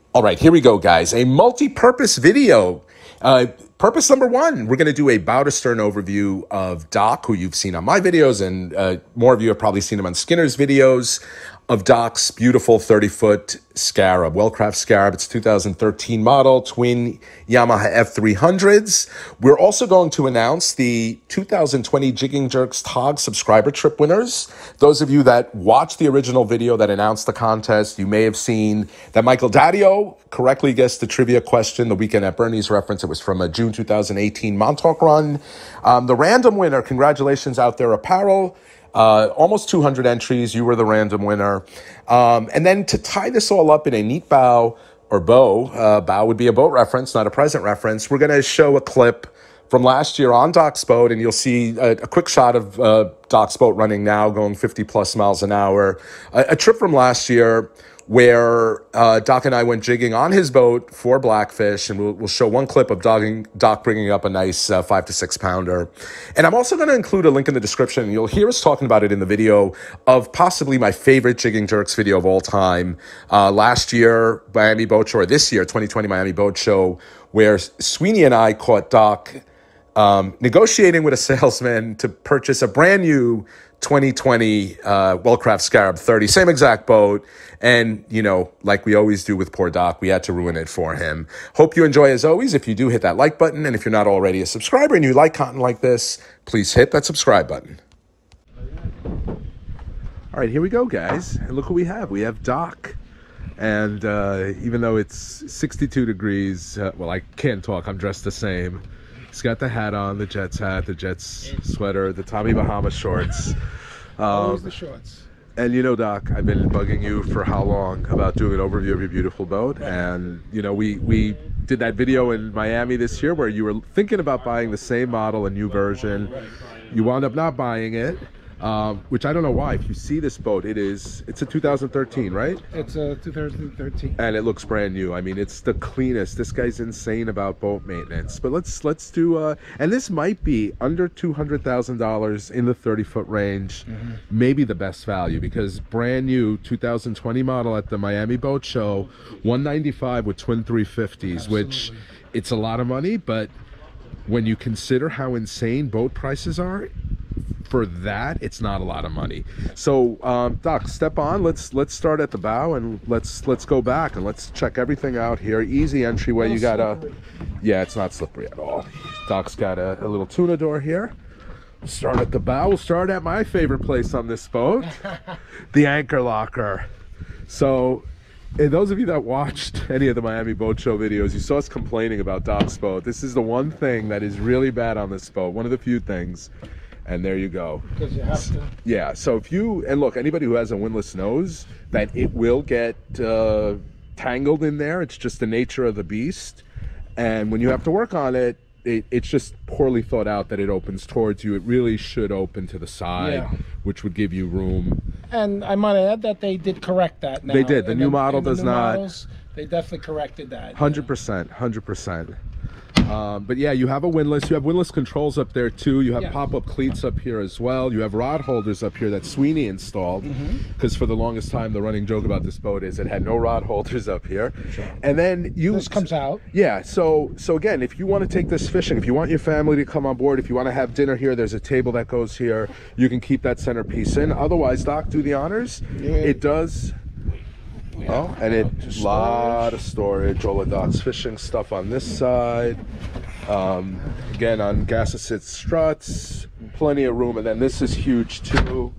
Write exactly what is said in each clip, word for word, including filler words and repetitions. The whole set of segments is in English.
All right, here we go, guys. A multi-purpose video. Uh, purpose number one, we're going to do a bow to stern overview of Doc, who you've seen on my videos, and uh, more of you have probably seen him on Skinner's videos, of Doc's beautiful thirty-foot Scarab, Wellcraft Scarab. It's two thousand thirteen model, twin Yamaha F three hundreds. We're also going to announce the two thousand twenty Jigging Jerks T O G subscriber trip winners. Those of you that watched the original video that announced the contest, you may have seen that Michael Dadio correctly guessed the trivia question, the Weekend at Bernie's reference. It was from a June two thousand eighteen Montauk run. Um, the random winner, congratulations, Out There Apparel. Uh, almost two hundred entries. You were the random winner. Um, and then to tie this all up in a neat bow or bow, uh, bow would be a boat reference, not a present reference. We're going to show a clip from last year on Doc's boat, and you'll see a, a quick shot of uh, Doc's boat running now, going fifty plus miles an hour. A, a trip from last year where uh, Doc and I went jigging on his boat for blackfish, and we'll, we'll show one clip of dogging, Doc bringing up a nice uh, five to six pounder. And I'm also going to include a link in the description, and you'll hear us talking about it in the video, of possibly my favorite Jigging Jerks video of all time. Uh, last year, Miami Boat Show, or this year, twenty twenty Miami Boat Show, where Sweeney and I caught Doc um, negotiating with a salesman to purchase a brand new twenty twenty uh, Wellcraft Scarab thirty, same exact boat. And, you know, like we always do with poor Doc, we had to ruin it for him. Hope you enjoy as always. If you do, hit that like button. And if you're not already a subscriber and you like content like this, please hit that subscribe button. All right, here we go, guys. And look what we have. We have Doc. And uh, even though it's sixty-two degrees, uh, well, I can't talk. I'm dressed the same. He's got the hat on, the Jets hat, the Jets sweater, the Tommy Bahama shorts. Um, Always the shorts. And you know, Doc, I've been bugging you for how long about doing an overview of your beautiful boat. And, you know, we, we did that video in Miami this year where you were thinking about buying the same model, a new version. You wound up not buying it. Um, which I don't know why. If you see this boat, it is, it's a two thousand thirteen, right? It's a two thousand thirteen. And it looks brand new. I mean, it's the cleanest. This guy's insane about boat maintenance. But let's, let's do, uh, and this might be under two hundred thousand dollars in the thirty foot range, mm-hmm. Maybe the best value, because brand new two thousand twenty model at the Miami Boat Show, one ninety-five with twin three fifties, Absolutely. Which it's a lot of money, but when you consider how insane boat prices are, for that, it's not a lot of money. So, um, Doc, step on. Let's let's start at the bow and let's let's go back and let's check everything out here. Easy entryway. You got a, yeah, it's not slippery at all. Doc's got a, a little tuna door here. We'll start at the bow. We'll start at my favorite place on this boat, the anchor locker. So, and those of you that watched any of the Miami Boat Show videos, you saw us complaining about Doc's boat. This is the one thing that is really bad on this boat. One of the few things. And there you go. Because you have to. Yeah, so if you, and look, anybody who has a windlass knows that it will get uh, tangled in there. It's just the nature of the beast. And when you have to work on it, it, it's just poorly thought out that it opens towards you. It really should open to the side, yeah. Which would give you room. And I might add that they did correct that now. They did. The in new the, model the does new not. Models, they definitely corrected that. one hundred percent, one hundred percent. Um, but yeah, you have a windlass. You have windlass controls up there too. You have yeah. pop-up cleats up here as well. You have rod holders up here that Sweeney installed. Because mm-hmm. for the longest time, the running joke about this boat is it had no rod holders up here. Sure. And then you this comes out. Yeah. So so again, if you want to take this fishing, if you want your family to come on board, if you want to have dinner here, there's a table that goes here. You can keep that centerpiece in. Otherwise, Doc, do the honors. Yeah. It does. Oh, and it a lot of storage. All of Doc's fishing stuff on this side. Um, again, on gas assist struts, plenty of room, and then this is huge too.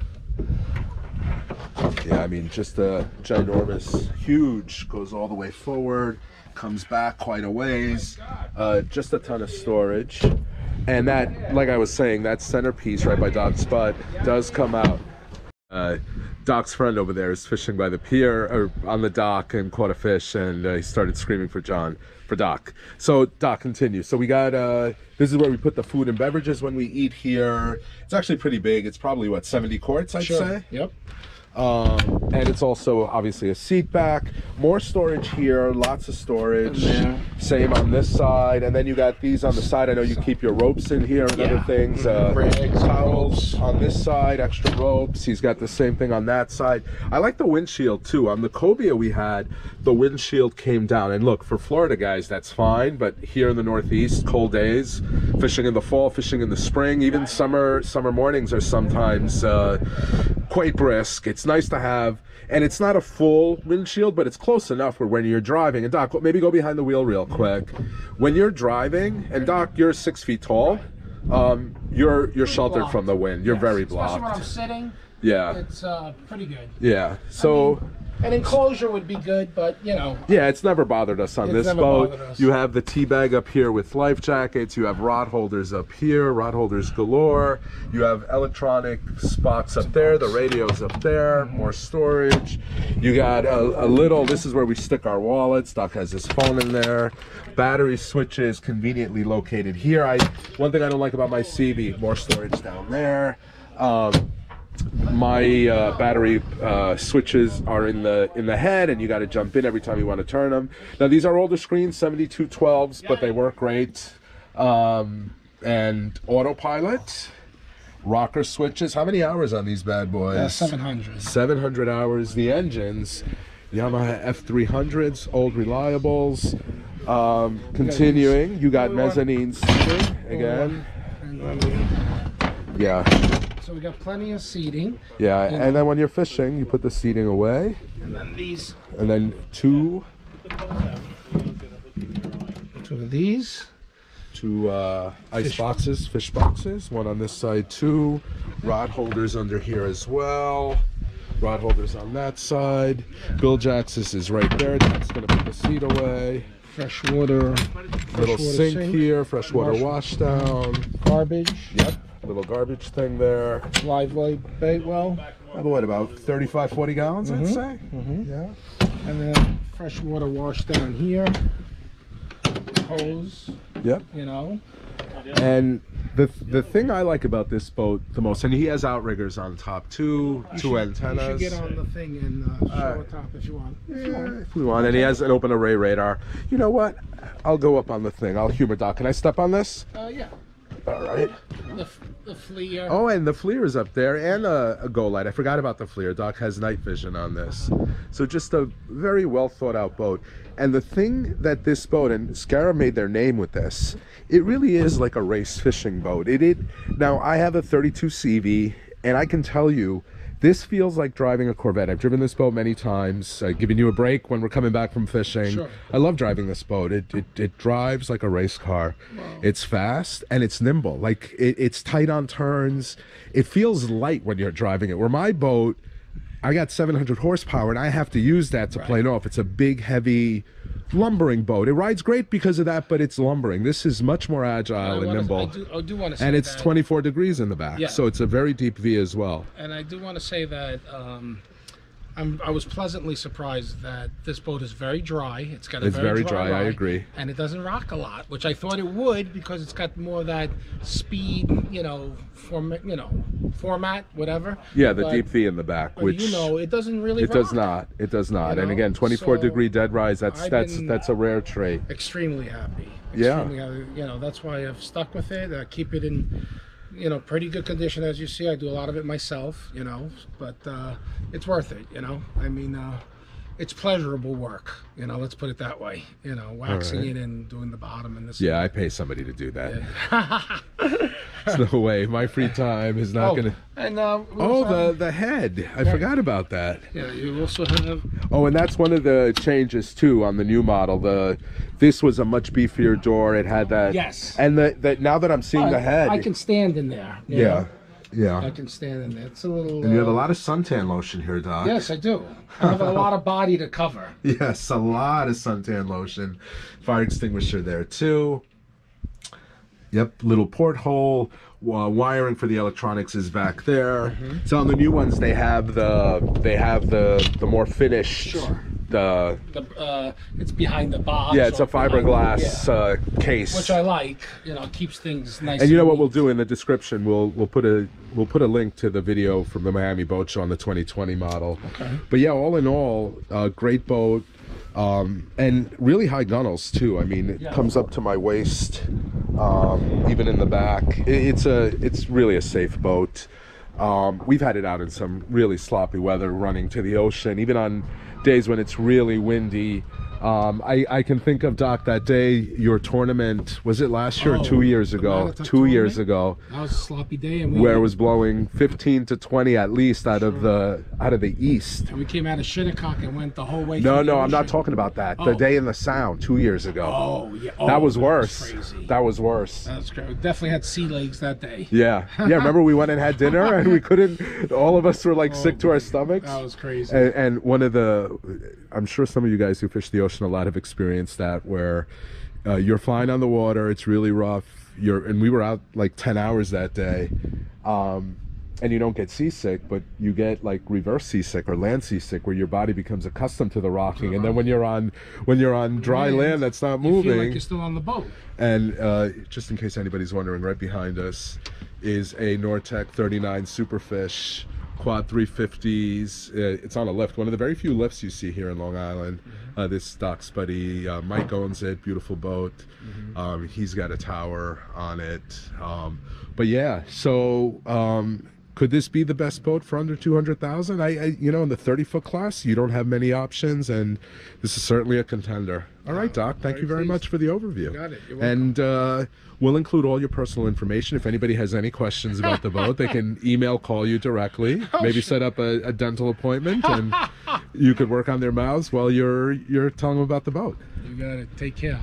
Yeah, I mean, just a ginormous, huge. Goes all the way forward, comes back quite a ways. Uh, just a ton of storage, and that, like I was saying, that centerpiece right by Doc's butt does come out. Uh, Doc's friend over there is fishing by the pier or on the dock and caught a fish, and uh, he started screaming for John, for Doc. So Doc, continue. So we got, uh, this is where we put the food and beverages when we eat here. It's actually pretty big. It's probably, what, seventy quarts, I'd sure. say? Yep. Um, and it's also obviously a seat back. More storage here, lots of storage. Same on this side. And then you got these on the side. I know you keep your ropes in here and Yeah. other things. Uh, Rags, towels ropes. on this side, extra ropes. He's got the same thing on that side. I like the windshield too. On the cobia we had, the windshield came down. And look, for Florida guys, that's fine. But here in the Northeast, cold days, fishing in the fall, fishing in the spring, even summer, summer mornings are sometimes uh, quite brisk. It's nice to have, and it's not a full windshield, but it's close enough where when you're driving, and Doc, maybe go behind the wheel real quick. When you're driving, and Doc, you're six feet tall, um, you're you're sheltered blocked. from the wind. You're Yes, very especially when I'm blocked. sitting. Yeah, It's uh, pretty good. yeah. So. An enclosure would be good, but you know. Yeah, it's never bothered us on It's this never boat. bothered us. You have the tea bag up here with life jackets. You have rod holders up here, rod holders galore. You have electronic spots up there. The radio's up there. More storage. You got a, a little. This is where we stick our wallets. Doc has his phone in there. Battery switches conveniently located here. I one thing I don't like about my C V, more storage down there. Um, my uh, battery uh, switches are in the in the head, and you got to jump in every time you want to turn them. Now these are older screens, seventy-two twelves, but they work great. Um, and autopilot, rocker switches. How many hours on these bad boys? Uh, seven hundred. seven hundred hours. The engines, Yamaha F three hundreds, old reliables. Um, continuing, you got mezzanine seating again. And then we, Yeah. so we got plenty of seating. Yeah, and then when you're fishing, you put the seating away, And then these, and then two, two of these. two uh, ice boxes, fish boxes. One on this side too. Rod holders under here as well. Rod holders on that side. Bill Jackson's is right there. That's gonna put the seat away. Freshwater. Little freshwater sink, here, freshwater Wash- washdown. Garbage. Yep, little garbage thing there. Live weight bait well. About what, about thirty-five, forty gallons, I'd say? Mm-hmm. Yeah. And then freshwater wash down here. Hose, Yep. you know. And the the thing I like about this boat the most, and he has outriggers on top too, You two should- antennas. You should get on the thing and uh, show Alright. it top if you want. If you Yeah, want. if we want, and he has an open array radar. You know what? I'll go up on the thing. I'll humor Doc. Can I step on this? Uh, yeah. All right. The, f- the FLIR. Oh, and the FLIR is up there, and a, a Go Light. I forgot about the FLIR. Doc has night vision on this. So just a very well thought out boat. And the thing that this boat, and Scarab made their name with this, it really is like a race fishing boat. It, it Now, I have a thirty-two C V, and I can tell you, this feels like driving a Corvette. I've driven this boat many times, uh, giving you a break when we're coming back from fishing. Sure. I love driving this boat. It it, it drives like a race car. It's fast and it's nimble. Like it, it's tight on turns. It feels light when you're driving it. Where my boat, I got seven hundred horsepower and I have to use that to plane off. It's a big, heavy, lumbering boat. It rides great because of that, but it's lumbering. This is much more agile I and wanna- nimble. I do, I do want to say And it's that, twenty-four degrees in the back, Yeah. so it's a very deep V as well. And I do want to say that um, I'm, I was pleasantly surprised that this boat is very dry. It's got a It's very, very dry, I ride, agree. And it doesn't rock a lot, which I thought it would because it's got more of that speed, you know, format, you know, format, whatever. Yeah, the But- deep V in the back, But which you know, it doesn't really. it does rock. not. It does not. You And know, again, twenty-four so degree dead rise. That's I've that's been- that's a rare trait. Extremely happy. Yeah. Extremely happy. You know, that's why I've stuck with it. I keep it in, you know, pretty good condition as you see. I do a lot of it myself, you know, but uh, it's worth it, you know. I mean, uh, it's pleasurable work, you know, let's put it that way. You know, waxing right. it and doing the bottom and this. Yeah, I pay somebody to do that. There's no way. My free time is not Oh, gonna. and uh, we Oh, also the have- the head. I forgot about that. yeah, you also have. Oh, and that's one of the changes too on the new model. The this was a much beefier door. It had that. Yes. And the, the now that I'm seeing the head. I can stand in there. you Yeah. know. I Yeah. can stand in there. It's a little. And you have a uh, lot of suntan lotion here, Doc. Yes, I do. I have a lot of body to cover. Yes, a lot of suntan lotion. Fire extinguisher there too. Yep, little porthole. Uh, wiring for the electronics is back there. So on the new ones, they have the they have the the more finished Sure. the the uh, it's behind the box. Yeah, it's a fiberglass yeah. uh, case, which I like. You know, keeps things nice. And you know what neat. we'll do in the description? We'll we'll put a we'll put a link to the video from the Miami Boat Show on the twenty twenty model. Okay. But yeah, all in all, uh, great boat, um, and really high gunnels too. I mean, it Yeah. comes up to my waist, um, even in the back. It, it's a it's really a safe boat. Um, we've had it out in some really sloppy weather, running to the ocean, even on days when it's really windy. Um, I, I can think of, Doc, that day, your tournament, was it last year Oh, or two years the ago? Marathon Two tournament? years ago. That was a sloppy day, and we Where it was blowing fifteen to twenty at least out Sure. of the out of the east. and we came out of Shinnecock and went the whole way. No, through the no, I'm not ocean. talking about that. The Oh. day in the Sound two years ago. Oh, yeah. Oh, that was worse. crazy. That was worse. That's great. We definitely had sea legs that day. Yeah, yeah. Remember we went and had dinner and we couldn't. All of us were like Oh, sick to our man. stomachs. That was crazy. And, and one of the, I'm sure some of you guys who fish the ocean a lot have experienced that, where uh, you're flying on the water, it's really rough. You're and we were out like ten hours that day, um, and you don't get seasick, but you get like reverse seasick or land seasick, where your body becomes accustomed to the rocking, and then when you're on when you're on dry Land, land that's not You moving. feel like you're still on the boat. And uh, just in case anybody's wondering, right behind us is a Nortec thirty-nine Superfish quad three fifties. Uh, it's on a lift, one of the very few lifts you see here in Long Island. Uh, this Doc's buddy uh, Mike owns it. Beautiful boat. Mm-hmm. Um, he's got a tower on it. Um, but yeah, so um, could this be the best boat for under two hundred thousand? I, I, you know, in the thirty foot class, you don't have many options, and this is certainly a contender. All right, Doc. Thank very you very pleased. much for the overview. Got it. You're welcome. And uh, we'll include all your personal information. If anybody has any questions about the boat, they can email, call you directly. Oh, maybe sure. set up a, a dental appointment, and you could work on their mouths while you're you're telling them about the boat. You got it. Take care.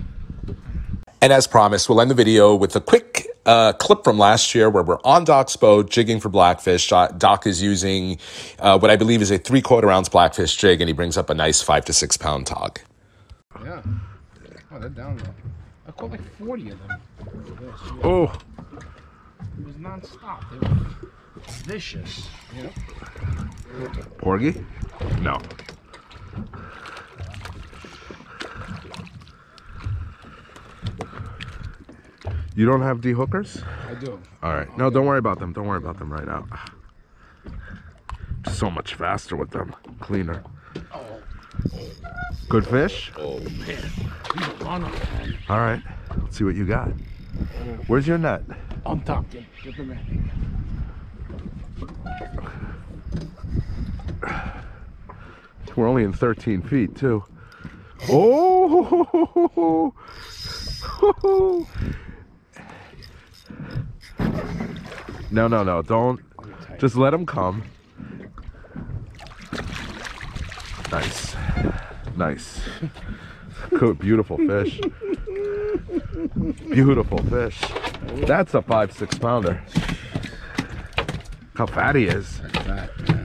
And as promised, we'll end the video with a quick uh, clip from last year where we're on Doc's boat jigging for blackfish. Doc Doc is using uh, what I believe is a three quarter ounce blackfish jig, and he brings up a nice five to six pound tog. Yeah. Oh, they're down there. I caught like forty of them. Oh, It was non-stop. They were vicious. You know? porgy? No. You don't have dehookers? I do. All right. No, don't worry about them. Don't worry about them right now. So much faster with them. Cleaner. Oh, Good fish? oh man. He's a runner. All right. Let's see what you got. Where's your net? On top, Jim. Get them in. We're only in thirteen feet, too. Oh! No, no, no. Don't. Just let them come. Nice. Nice. Good, beautiful fish. Beautiful fish. That's a five, six pounder. Look how fat he is. That's that.